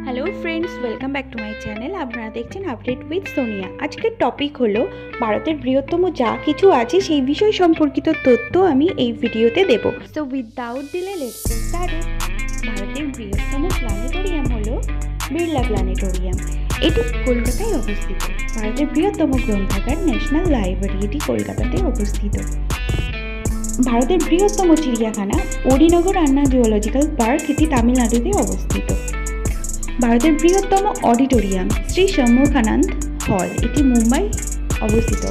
Hello friends, welcome back to my channel. আপনারা দেখছেন update with Sonia. আজকের টপিক হলো ভারতের বৃহত্তম যা কিছু আছে সেই বিষয় সম্পর্কিত তথ্য আমি এই ভিডিওতে দেব। So without delay let's get started. ভারতের বৃহত্তম প্ল্যানেটোরিয়াম হলো বিড়লা প্ল্যানেটোরিয়াম। এটি কলকাতায় অবস্থিত। ভারতের বৃহত্তম গ্রন্থাগার ন্যাশনাল লাইব্রেরি, এটি কলকাতাতে অবস্থিত। ভারতের বৃহত্তম চিড়িয়াখানা অডিনগর আন্না জুওলজিক্যাল পার্ক, এটি তামিলনাড়ুতে অবস্থিত। ভারতের বৃহত্তম অডিটোরিয়াম শ্রী সম্মুখানন্দ হল, এটি মুম্বাই অবস্থিত।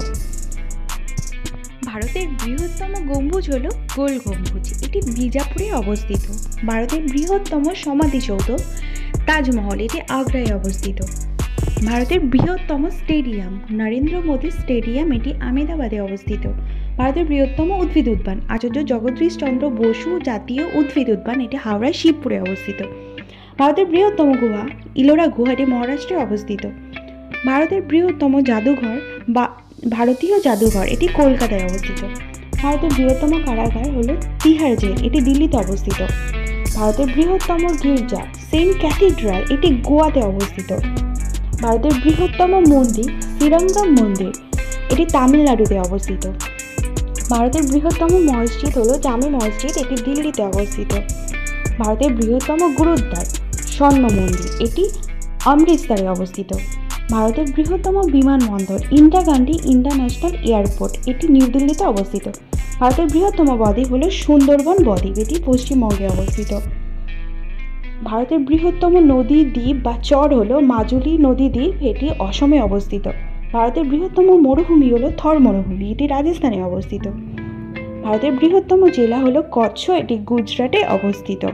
ভারতের বৃহত্তম গম্বুজ হল গোল গম্বুজ, এটি বিজাপুরে অবস্থিত। ভারতের বৃহত্তম সমাধিসৌধ তাজমহল, এটি আগ্রায় অবস্থিত। ভারতের বৃহত্তম স্টেডিয়াম নরেন্দ্র মোদী স্টেডিয়াম, এটি আহমেদাবাদে অবস্থিত। ভারতের বৃহত্তম উদ্ভিদ উদ্যান আচার্য জগদীশ চন্দ্র বসু জাতীয় উদ্ভিদ উদ্যান, এটি হাওড়ায় শিবপুরে অবস্থিত। ভারতের বৃহত্তম গুহা ইলোরা গুহা, এটি মহারাষ্ট্রে অবস্থিত। ভারতের বৃহত্তম জাদুঘর বা ভারতীয় জাদুঘর, এটি কলকাতায় অবস্থিত। ভারতের বৃহত্তম কারাগার হলো তিহার জেল, এটি দিল্লিতে অবস্থিত। ভারতের বৃহত্তম গির্জা সেন্ট ক্যাথিড্রাল, এটি গোয়াতে অবস্থিত। ভারতের বৃহত্তম মন্দির শ্রীরঙ্গম মন্দির, এটি তামিলনাড়ুতে অবস্থিত। ভারতের বৃহত্তম মসজিদ হলো জামে মসজিদ, এটি দিল্লিতে অবস্থিত। ভারতের বৃহত্তম গুরুদ্বার স্বর্ণ মন্দির, এটি অমৃতসরে অবস্থিত। ভারতের বৃহত্তম বিমানবন্দর ইন্দিরা গান্ধী ইন্টারন্যাশনাল এয়ারপোর্ট, এটি নিউ দিল্লিতে অবস্থিত। ভারতের বৃহত্তম বদ্বীপ হল সুন্দরবন বদ্বীপ, এটি পশ্চিমবঙ্গে অবস্থিত। ভারতের বৃহত্তম নদী দ্বীপ বা চর হলো মাজুলি নদী দ্বীপ, এটি অসমে অবস্থিত। ভারতের বৃহত্তম মরুভূমি হলো থর মরুভূমি, এটি রাজস্থানে অবস্থিত। ভারতের বৃহত্তম জেলা হলো কচ্ছ, এটি গুজরাটে অবস্থিত।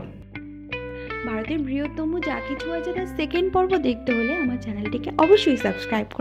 ভারতের বৃহত্তম যা কিছু আছে তার সেকেন্ড পর্ব দেখতে হলে আমার চ্যানেলটিকে অবশ্যই সাবস্ক্রাইব করুন।